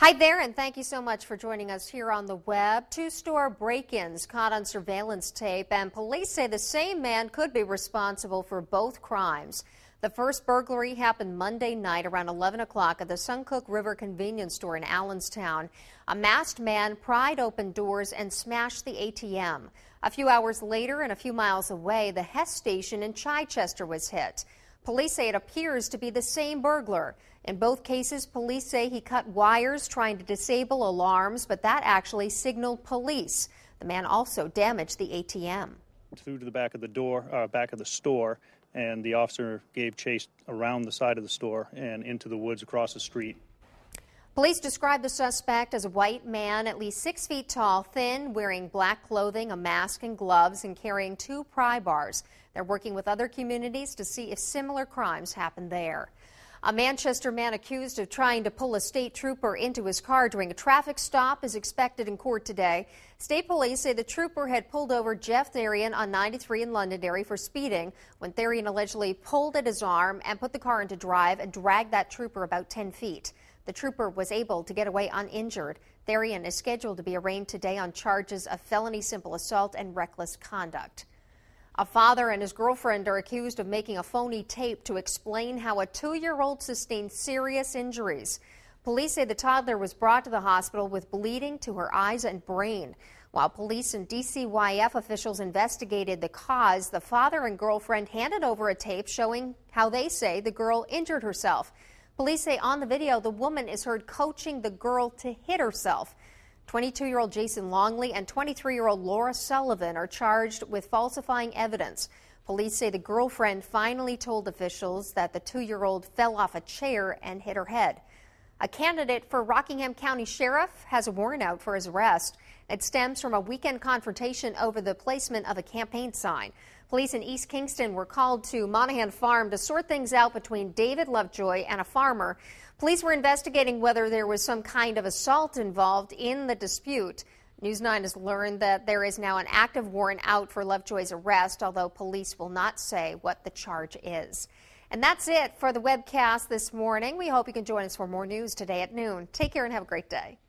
Hi there, and thank you so much for joining us here on the web. Two store break-ins caught on surveillance tape, and police say the same man could be responsible for both crimes. The first burglary happened Monday night around 11 o'clock at the Suncook River convenience store in Allenstown. A masked man pried open doors and smashed the ATM. A few hours later and a few miles away, the Hess station in Chichester was hit. Police say it appears to be the same burglar. In both cases, police say he cut wires trying to disable alarms, but that actually signaled police. The man also damaged the ATM. Through to the back of the store, and the officer gave chase around the side of the store and into the woods across the street. Police described the suspect as a white man, at least 6 feet tall, thin, wearing black clothing, a mask and gloves, and carrying 2 pry bars. They're working with other communities to see if similar crimes happen there. A Manchester man accused of trying to pull a state trooper into his car during a traffic stop is expected in court today. State police say the trooper had pulled over Jeff Therian on 93 in Londonderry for speeding when Therian allegedly pulled at his arm and put the car into drive and dragged that trooper about 10 feet. The trooper was able to get away uninjured. Therian is scheduled to be arraigned today on charges of felony simple assault and reckless conduct. A father and his girlfriend are accused of making a phony tape to explain how a 2-year-old sustained serious injuries. Police say the toddler was brought to the hospital with bleeding to her eyes and brain. While police and DCYF officials investigated the cause, the father and girlfriend handed over a tape showing how they say the girl injured herself. Police say on the video the woman is heard coaching the girl to hit herself. 22-year-old Jason Longley and 23-year-old Laura Sullivan are charged with falsifying evidence. Police say the girlfriend finally told officials that the 2-year-old fell off a chair and hit her head. A candidate for Rockingham County Sheriff has a warrant out for his arrest. It stems from a weekend confrontation over the placement of a campaign sign. Police in East Kingston were called to Monahan Farm to sort things out between David Lovejoy and a farmer. Police were investigating whether there was some kind of assault involved in the dispute. News 9 has learned that there is now an active warrant out for Lovejoy's arrest, although police will not say what the charge is. And that's it for the webcast this morning. We hope you can join us for more news today at noon. Take care and have a great day.